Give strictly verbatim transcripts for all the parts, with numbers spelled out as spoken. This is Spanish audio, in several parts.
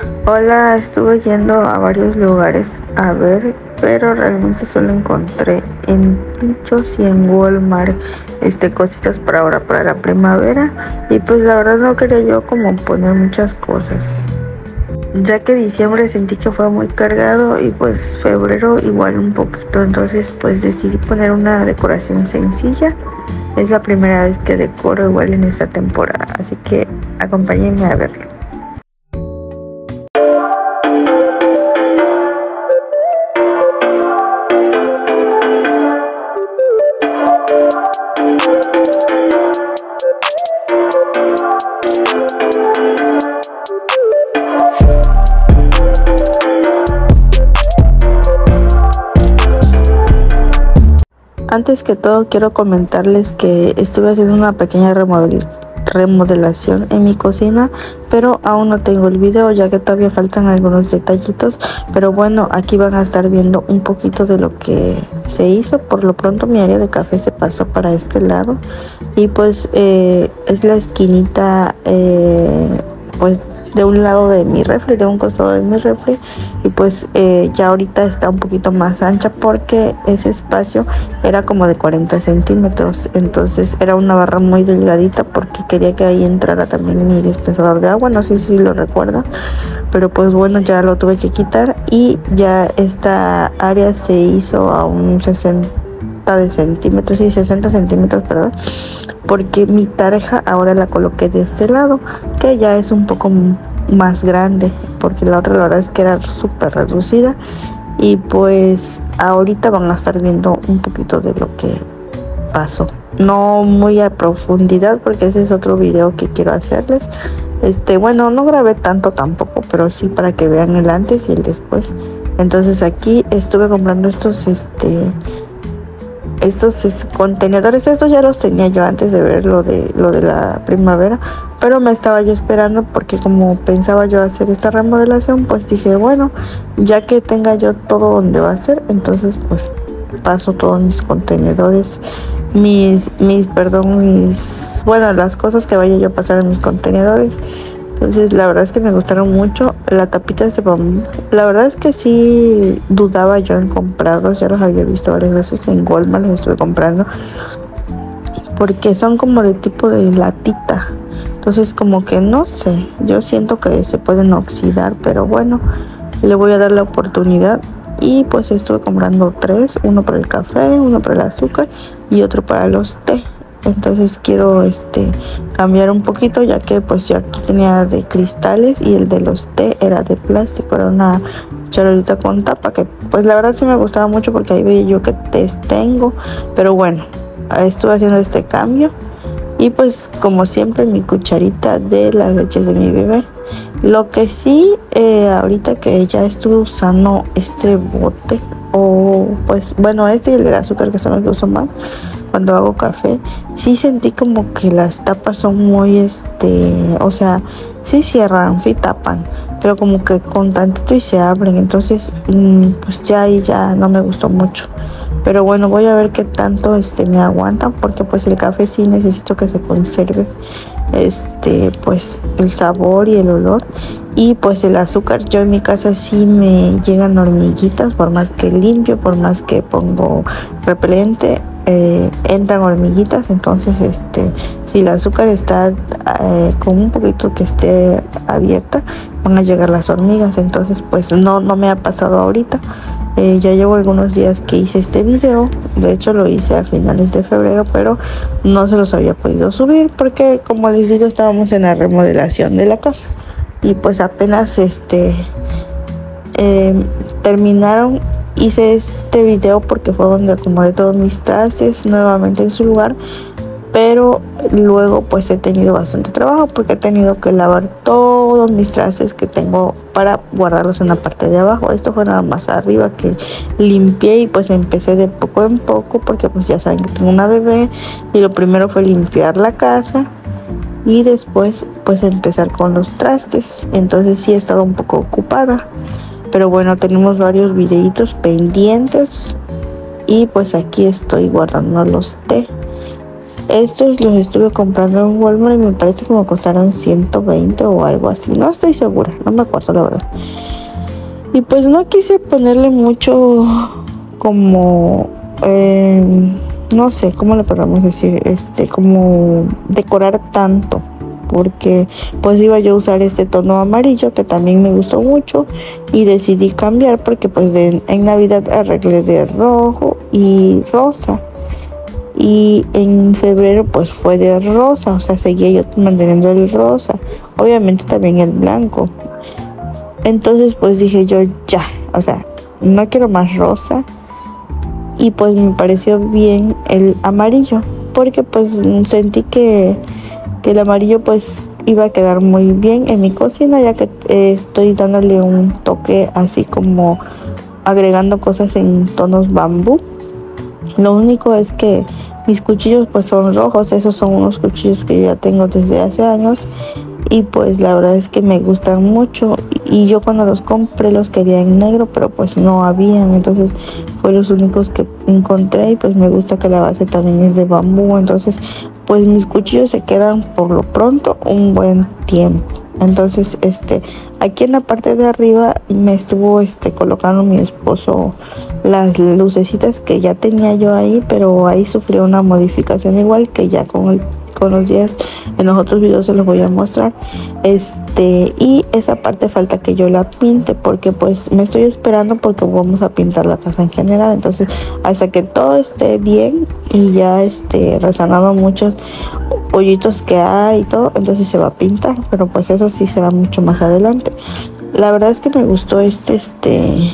Hola, estuve yendo a varios lugares a ver, pero realmente solo encontré en Pinchos y en Walmart este cositas para ahora para la primavera, y pues la verdad no quería yo como poner muchas cosas, ya que diciembre sentí que fue muy cargado y pues febrero igual un poquito, entonces pues decidí poner una decoración sencilla. Es la primera vez que decoro igual en esta temporada, así que acompáñenme a verlo. Antes que todo quiero comentarles que estuve haciendo una pequeña remodel remodelación en mi cocina, pero aún no tengo el video ya que todavía faltan algunos detallitos, pero bueno, aquí van a estar viendo un poquito de lo que se hizo. Por lo pronto mi área de café se pasó para este lado y pues eh, es la esquinita eh, pues de un lado de mi refri, de un costado de mi refri, y pues eh, ya ahorita está un poquito más ancha porque ese espacio era como de cuarenta centímetros, entonces era una barra muy delgadita porque quería que ahí entrara también mi dispensador de agua, no sé si lo recuerda, pero pues bueno, ya lo tuve que quitar y ya esta área se hizo a un sesenta de centímetros y sesenta centímetros, perdón, porque mi tarja ahora la coloqué de este lado, que ya es un poco más grande, porque la otra la verdad es que era súper reducida. Y pues ahorita van a estar viendo un poquito de lo que pasó, no muy a profundidad porque ese es otro video que quiero hacerles. Este, bueno, no grabé tanto tampoco, pero sí para que vean el antes y el después. Entonces aquí estuve comprando estos este estos es, contenedores. Estos ya los tenía yo antes de ver lo de lo de la primavera, pero me estaba yo esperando porque como pensaba yo hacer esta remodelación, pues dije, bueno, ya que tenga yo todo donde va a ser, entonces pues paso todos mis contenedores, mis mis perdón mis bueno las cosas que vaya yo a pasar en mis contenedores. Entonces la verdad es que me gustaron mucho. La tapita de bambú, la verdad es que sí dudaba yo en comprarlos, ya los había visto varias veces en Walmart, los estuve comprando porque son como de tipo de latita, entonces como que no sé, yo siento que se pueden oxidar, pero bueno, le voy a dar la oportunidad. Y pues estuve comprando tres, uno para el café, uno para el azúcar y otro para los té. Entonces quiero este cambiar un poquito, ya que pues yo aquí tenía de cristales y el de los té era de plástico, era una charolita con tapa, que pues la verdad sí me gustaba mucho porque ahí veía yo qué tés tengo, pero bueno, estuve haciendo este cambio. Y pues como siempre mi cucharita de las leches de mi bebé. Lo que sí, eh, ahorita que ya estuve usando este bote, o pues bueno, este y el del azúcar, que son los que uso más cuando hago café, sí sentí como que las tapas son muy este, o sea, sí cierran, sí tapan, pero como que con tantito y se abren, entonces mmm, pues ya ahí ya no me gustó mucho. Pero bueno, voy a ver qué tanto este me aguantan, porque pues el café sí necesito que se conserve este pues el sabor y el olor. Y pues el azúcar, yo en mi casa sí me llegan hormiguitas, por más que limpio, por más que pongo repelente, eh, entran hormiguitas. Entonces este si el azúcar está eh, con un poquito que esté abierta, van a llegar las hormigas. Entonces pues no, no me ha pasado ahorita. Eh, ya llevo algunos días que hice este video, de hecho lo hice a finales de febrero, pero no se los había podido subir porque, como les digo, estábamos en la remodelación de la casa y pues apenas este eh, terminaron. Hice este video porque fue donde acomodé todos mis trastes nuevamente en su lugar, pero luego pues he tenido bastante trabajo porque he tenido que lavar todos mis trastes que tengo para guardarlos en la parte de abajo. Esto fue nada más arriba que limpié, y pues empecé de poco en poco porque pues ya saben que tengo una bebé y lo primero fue limpiar la casa y después pues empezar con los trastes. Entonces sí he estado un poco ocupada, pero bueno, tenemos varios videitos pendientes y pues aquí estoy guardando los té. Estos los estuve comprando en Walmart y me parece que me costaron ciento veinte o algo así. No estoy segura, no me acuerdo la verdad. Y pues no quise ponerle mucho como... Eh, no sé, ¿cómo le podemos decir? Este, como decorar tanto. Porque pues iba yo a usar este tono amarillo que también me gustó mucho y decidí cambiar porque pues de, en Navidad arreglé de rojo y rosa y en febrero pues fue de rosa, o sea, seguía yo manteniendo el rosa, obviamente también el blanco. Entonces pues dije yo ya, o sea, no quiero más rosa y pues me pareció bien el amarillo porque pues sentí que que el amarillo pues iba a quedar muy bien en mi cocina, ya que eh, estoy dándole un toque así como agregando cosas en tonos bambú. Lo único es que mis cuchillos pues son rojos, esos son unos cuchillos que yo ya tengo desde hace años y pues la verdad es que me gustan mucho y yo cuando los compré los quería en negro, pero pues no habían, entonces fue los únicos que encontré y pues me gusta que la base también es de bambú, entonces pues mis cuchillos se quedan por lo pronto un buen tiempo. Entonces este aquí en la parte de arriba me estuvo este colocando mi esposo las lucecitas que ya tenía yo ahí, pero ahí sufrió una modificación igual que ya con el con los días en los otros videos se los voy a mostrar. Este y esa parte falta que yo la pinte porque pues me estoy esperando porque vamos a pintar la casa en general, entonces hasta que todo esté bien y ya esté resanado muchos hoyitos que hay y todo, entonces se va a pintar, pero pues eso sí será mucho más adelante. La verdad es que me gustó este este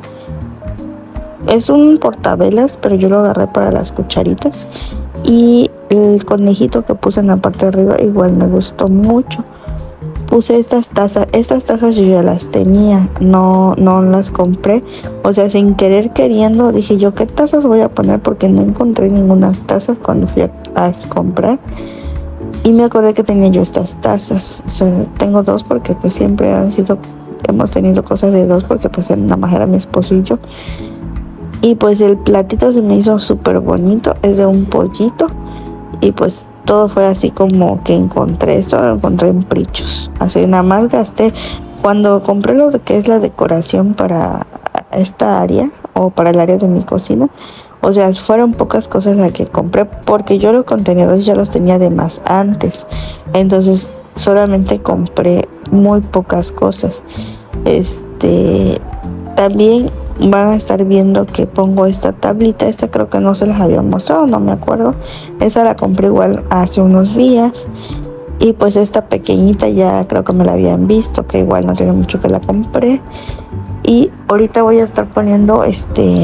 es un portavelas, pero yo lo agarré para las cucharitas y el conejito que puse en la parte de arriba igual me gustó mucho. Puse estas tazas, estas tazas yo ya las tenía, no, no las compré, o sea, sin querer queriendo dije yo qué tazas voy a poner porque no encontré ninguna tazas cuando fui a, a comprar y me acordé que tenía yo estas tazas, o sea, tengo dos porque pues siempre han sido, hemos tenido cosas de dos porque pues nada más era mi esposo y yo. Y pues el platito se me hizo súper bonito, es de un pollito y pues todo fue así como que encontré, esto lo encontré en Prichos, así nada más gasté, cuando compré lo que es la decoración para esta área o para el área de mi cocina, o sea, fueron pocas cosas las que compré porque yo los contenedores ya los tenía de más antes, entonces solamente compré muy pocas cosas. Este también van a estar viendo que pongo esta tablita, esta creo que no se las había mostrado, no me acuerdo, esa la compré igual hace unos días y pues esta pequeñita ya creo que me la habían visto, que igual no tiene mucho que la compré y ahorita voy a estar poniendo este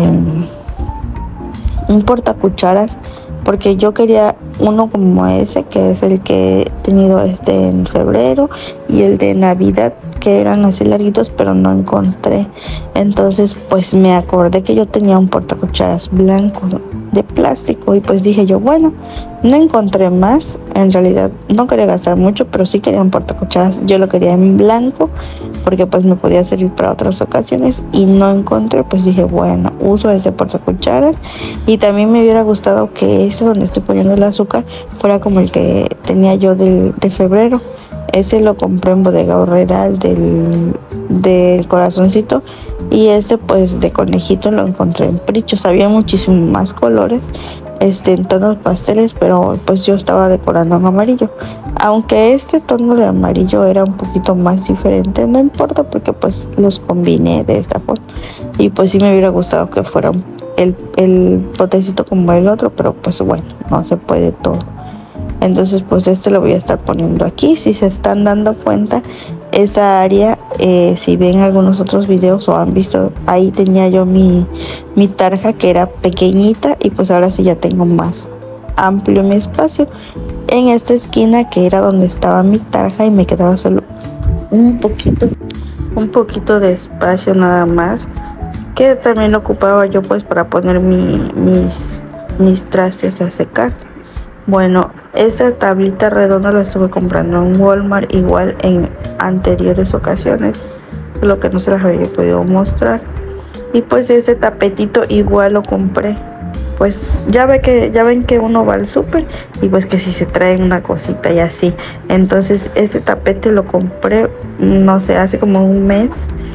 un portacucharas porque yo quería uno como ese, que es el que he tenido este en febrero y el de Navidad, que eran así larguitos, pero no encontré. Entonces pues me acordé que yo tenía un portacucharas blanco de plástico y pues dije yo, bueno, no encontré más, en realidad no quería gastar mucho, pero sí quería un portacucharas, yo lo quería en blanco porque pues me podía servir para otras ocasiones y no encontré, pues dije bueno, uso ese portacucharas y también me hubiera gustado que ese donde estoy poniendo el azúcar fuera como el que tenía yo del, de febrero. Ese lo compré en Bodega Aurrera, del, del corazoncito, y este pues de conejito lo encontré en Prichos. Había muchísimos más colores, este en tonos pasteles, pero pues yo estaba decorando en amarillo. Aunque este tono de amarillo era un poquito más diferente, no importa porque pues los combiné de esta forma. Y pues sí me hubiera gustado que fuera el, el potecito como el otro, pero pues bueno, no se puede todo. Entonces pues este lo voy a estar poniendo aquí. Si se están dando cuenta, esa área, eh, si ven algunos otros videos o han visto, ahí tenía yo mi, mi tarja que era pequeñita y pues ahora sí ya tengo más amplio mi espacio. En esta esquina que era donde estaba mi tarja y me quedaba solo un poquito, un poquito de espacio nada más, que también ocupaba yo pues para poner mi, mis, mis trastes a secar. Bueno, esta tablita redonda la estuve comprando en Walmart igual en anteriores ocasiones, solo que no se las había podido mostrar. Y pues este tapetito igual lo compré pues ya ve que ya ven que uno va al súper y pues que si se traen una cosita y así. Entonces este tapete lo compré, no sé, hace como un mes,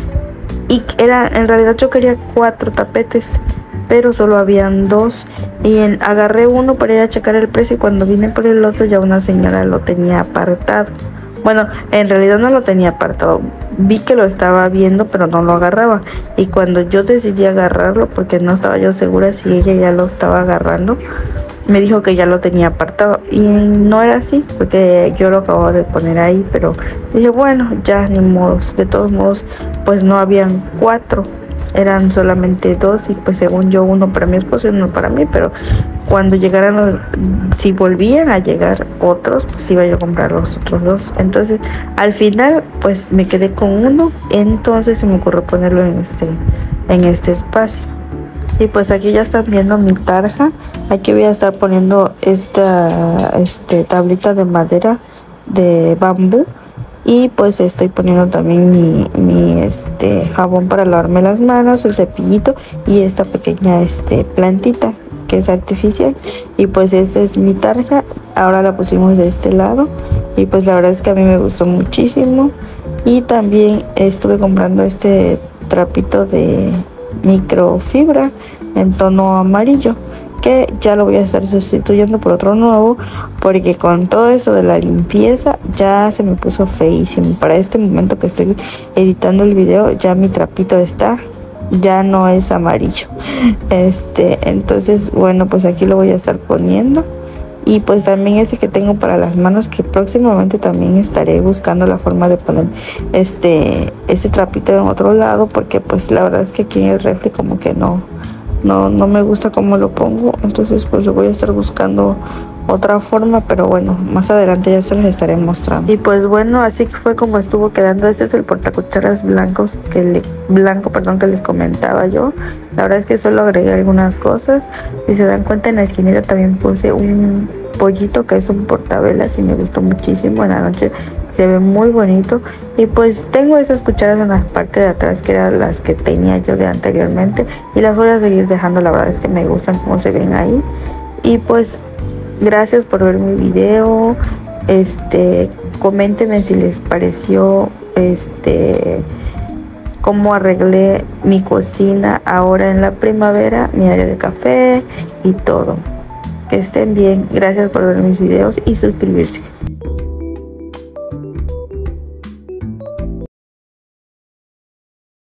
y era, en realidad yo quería cuatro tapetes, pero solo habían dos, y en, agarré uno para ir a checar el precio, y cuando vine por el otro ya una señora lo tenía apartado. Bueno, en realidad no lo tenía apartado, vi que lo estaba viendo pero no lo agarraba, y cuando yo decidí agarrarlo, porque no estaba yo segura si ella ya lo estaba agarrando, me dijo que ya lo tenía apartado, y no era así porque yo lo acababa de poner ahí. Pero dije, bueno, ya ni modos, de todos modos pues no habían cuatro, eran solamente dos, y pues según yo uno para mi esposo y uno para mí, pero cuando llegaran los, si volvían a llegar otros, pues iba yo a comprar los otros dos. Entonces al final pues me quedé con uno, entonces se me ocurrió ponerlo en este en este espacio. Y pues aquí ya están viendo mi tarja. Aquí voy a estar poniendo esta este tablita de madera de bambú, y pues estoy poniendo también mi, mi este jabón para lavarme las manos, el cepillito y esta pequeña este plantita que es artificial. Y pues esta es mi tarja, ahora la pusimos de este lado, y pues la verdad es que a mí me gustó muchísimo. Y también estuve comprando este trapito de microfibra en tono amarillo, que ya lo voy a estar sustituyendo por otro nuevo, porque con todo eso de la limpieza ya se me puso feísimo. Para este momento que estoy editando el video ya mi trapito está, ya no es amarillo. Este, entonces bueno, pues aquí lo voy a estar poniendo. Y pues también ese que tengo para las manos, que próximamente también estaré buscando la forma de poner este este trapito en otro lado, porque pues la verdad es que aquí en el refri como que no no no me gusta cómo lo pongo. Entonces pues lo voy a estar buscando otra forma, pero bueno, más adelante ya se los estaré mostrando. Y pues bueno, así que fue como estuvo quedando. Este es el portacucharas blancos que le, blanco perdón que les comentaba yo. La verdad es que solo agregué algunas cosas. Si se dan cuenta, en la esquinita también puse un pollito que es un portavelas y me gustó muchísimo. En la noche se ve muy bonito. Y pues tengo esas cucharas en la parte de atrás, que eran las que tenía yo de anteriormente, y las voy a seguir dejando. La verdad es que me gustan como se ven ahí. Y pues gracias por ver mi video. Este, coméntenme si les pareció este cómo arreglé mi cocina ahora en la primavera, mi área de café y todo. Que estén bien. Gracias por ver mis videos y suscribirse.